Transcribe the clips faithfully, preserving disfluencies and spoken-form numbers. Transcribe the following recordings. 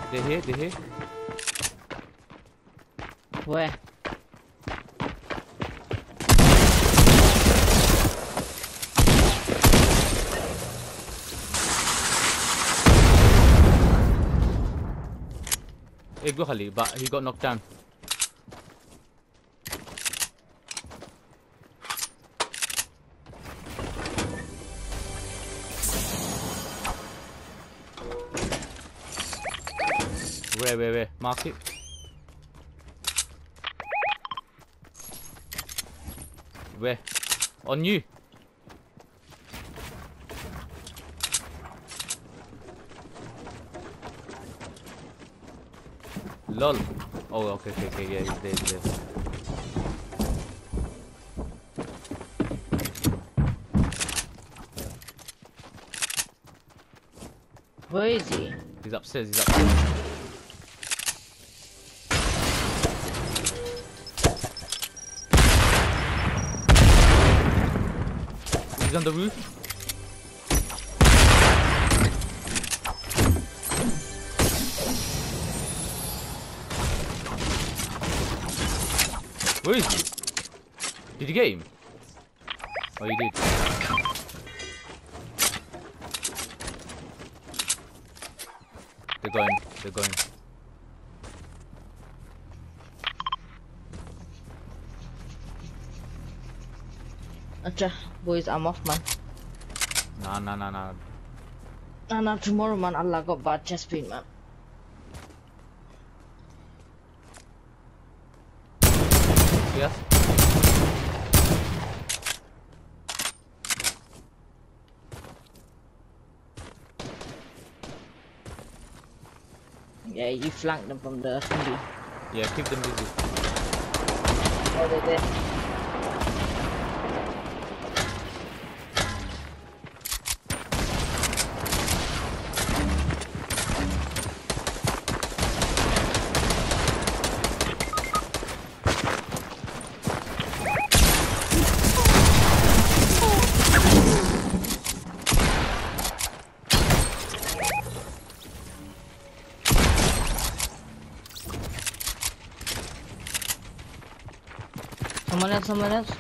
They're here, they're here. Where? Hey, go Khali, but he got knocked down. Where, where, where? Mark it. Where? On you. Lol. Oh, okay, okay, okay. Yeah, he's there, he's there. Where is he? He's upstairs, he's upstairs. He's on the roof. Where is he? Did you get him? Oh, you did. They're going, they're going. Acha, boys, I'm off, man. Nah, nah, nah, nah. Nah, nah, tomorrow, man. Allah got bad chest pain, man. Yes. Yeah, you flanked them from the thingy. Yeah, keep them busy. Oh, they're there. Someone else, someone else.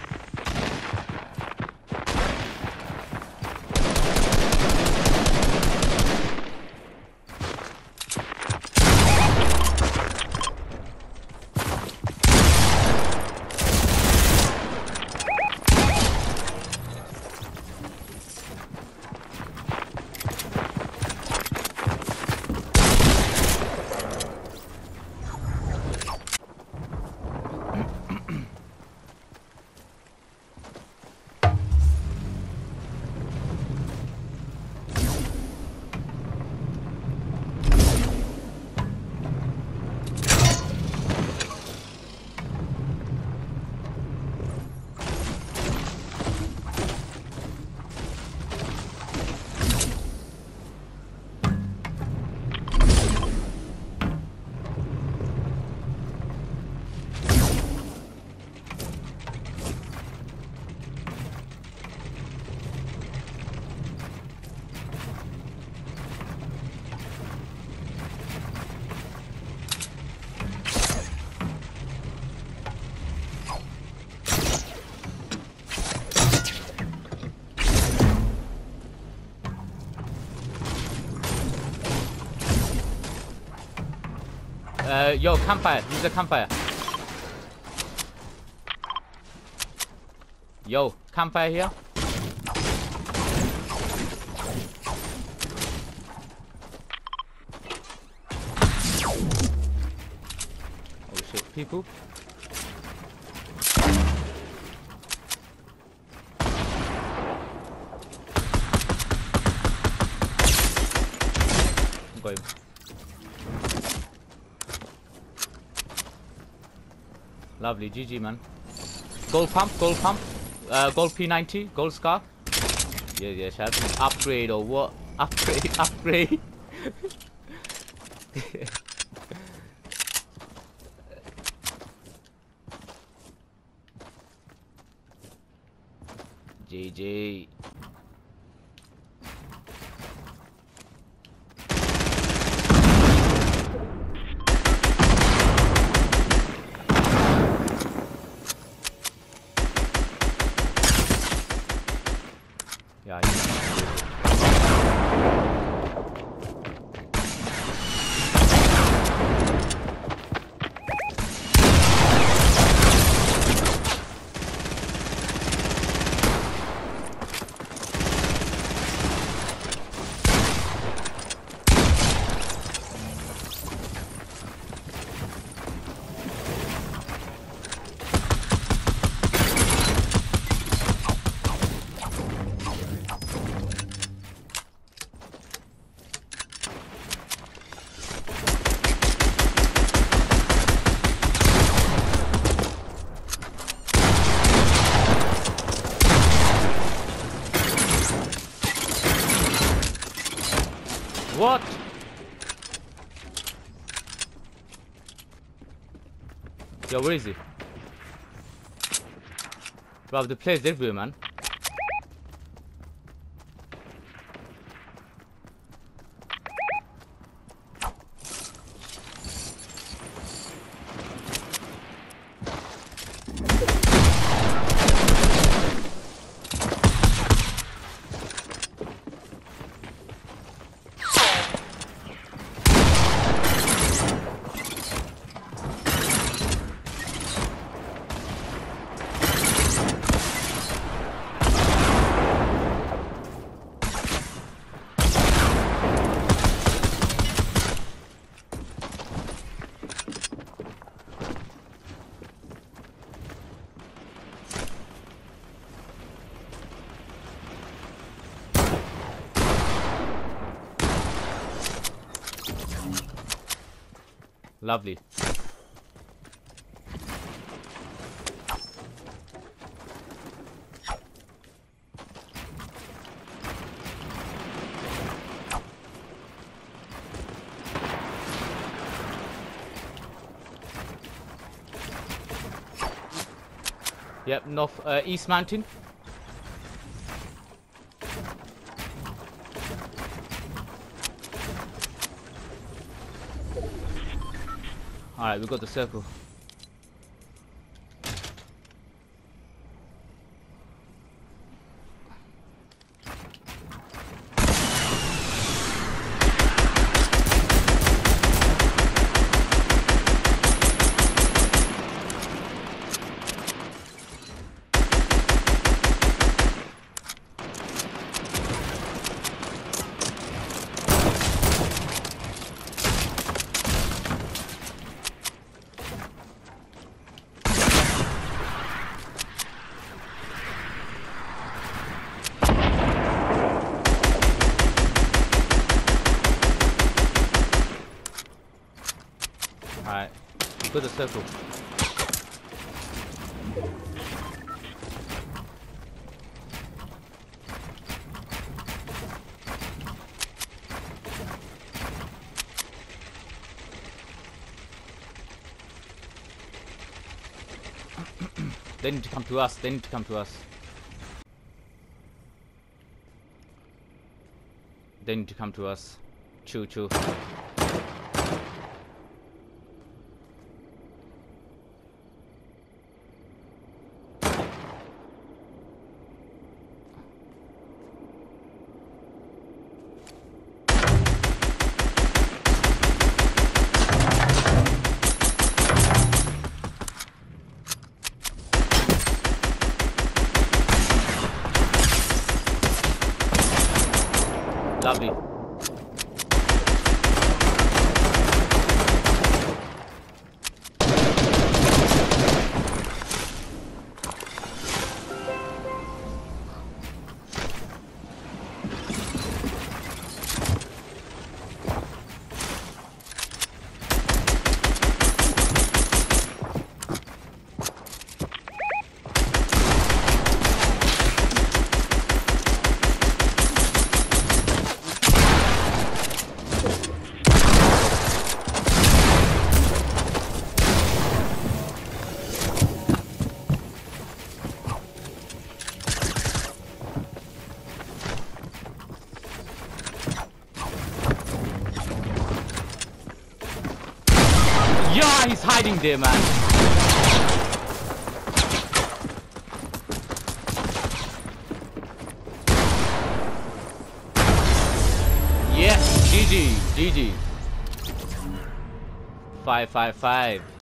Uh, yo, campfire. Use the campfire. Yo, campfire here. Oh shit, people. Got him. Lovely, G G, man. Gold pump, gold pump, uh, gold P ninety, gold scar. Yeah, yeah, shall upgrade or what? Upgrade, upgrade. G G. What? Yo, where is he? Bro, the player's everywhere, man. Lovely. Yep, north, uh, East Mountain. Alright, we got the circle. Alright, we got the circle. They need to come to us, they need to come to us. They need to come to us. Choo choo. Lovely. Yeah, he's hiding there, man. Yes, G G, G G. Five, five, five.